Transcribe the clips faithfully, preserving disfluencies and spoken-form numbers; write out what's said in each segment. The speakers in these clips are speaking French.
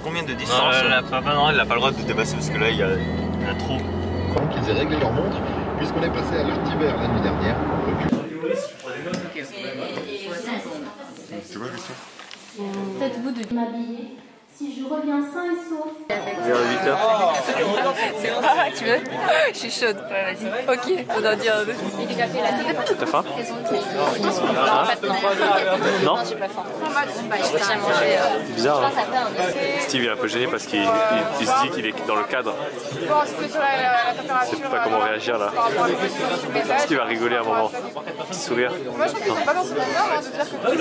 combien de distance? Non, la papa, non, il n'a pas le droit de dépasser parce que là, il y a, il y a trop. Qu'ils aient réglé leur montre, puisqu'on est passé à l'heure d'hiver la nuit dernière. C'est quoi la question? Faites-vous de m'habiller si je reviens sain et sauf. Vers huit heures. Ah, tu veux? Je suis chaude. Ouais, vas-y. Ok, on en dit un deux. T'as faim? Non, maintenant. Non? Non, j'ai pas faim. Bah, j'ai déjà mangé. C'est bizarre. Hein. Steve il est un peu gêné parce qu'il il, il se dit qu'il est dans le cadre. Il sait pas comment réagir là. Steve va rigoler un moment. Petit sourire. Moi je trouve que c'est pas dans son honneur de dire que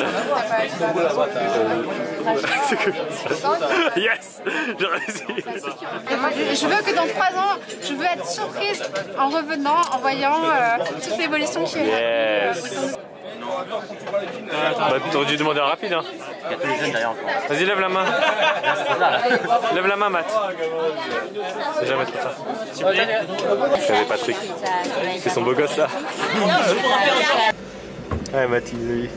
C'est que... Yes! J'ai réussi! je veux que dans trois ans, je veux être surprise en revenant, en voyant euh, toute l'évolution qui est là. Yes! Bah, t'aurais dû demander un rapide, hein? Il y a tous les jeunes derrière encore. Vas-y, lève la main. Lève la main, Matt. C'est jamais trop tard. C'est Patrick. C'est son beau gosse, là. Ouais, Matt, il est...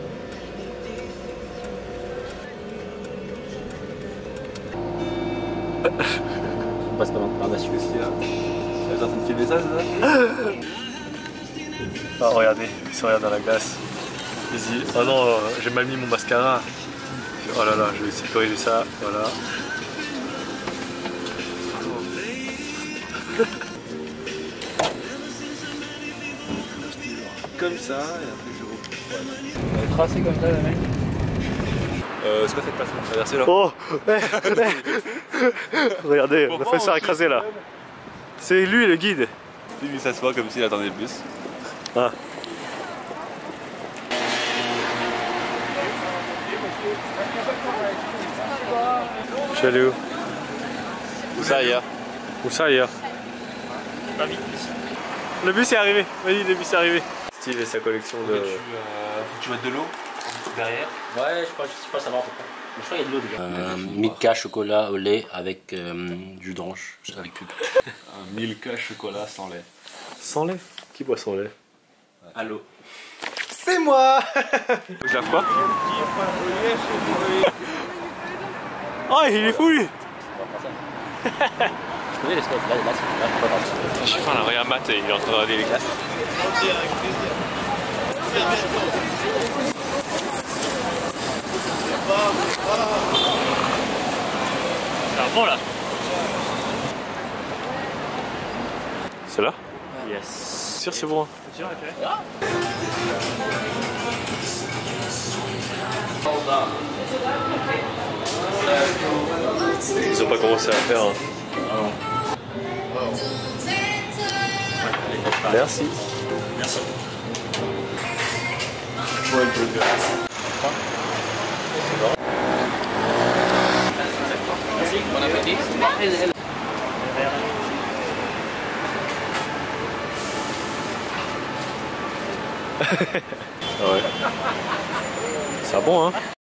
On passe pas par dessus aussi là. Ça va être en train de filmer ça, c'est ça? Oh, regardez, il se regarde dans la glace. Vas-y. Oh non, euh, j'ai mal mis mon mascara. Oh là là, je vais essayer de corriger ça. Voilà. Comme ça, et après je reprends. On va tracer comme ça, le mec. Euh, c'est quoi cette façon de traverser là? Oh regardez, on a fait se faire écraser là. C'est lui le guide. Lui il s'assoit comme s'il attendait le bus. Ah. Je suis allé où? Où ça ailleurs? Où ça ailleurs? Le bus est arrivé, vas-y, le bus est arrivé. Steve et sa collection de... Faut que tu, euh, faut que tu mettes de l'eau derrière. Ouais, je crois, je sais pas savoir pourquoi. Je crois qu'il y a de l'eau déjà. Euh, Milka chocolat au lait avec euh, jus d'orange, avec pub. Un Milka chocolat sans lait. Sans lait? Qui boit sans lait? À l'eau. C'est moi. Je lave quoi? Oh, il est fou lui. Je connais les spots, là, là, c'est pas grave. Je suis faim là, regarde Matt, il est en train de regarder les glaces. C'est bon là. C'est là? Yes. Sûr c'est bon. C'est sûr, ok. Ils ont pas commencé à faire. Hein. Merci. Merci. Ouais, le burger. Merci, bon appétit. Ah ouais. C'est bon hein.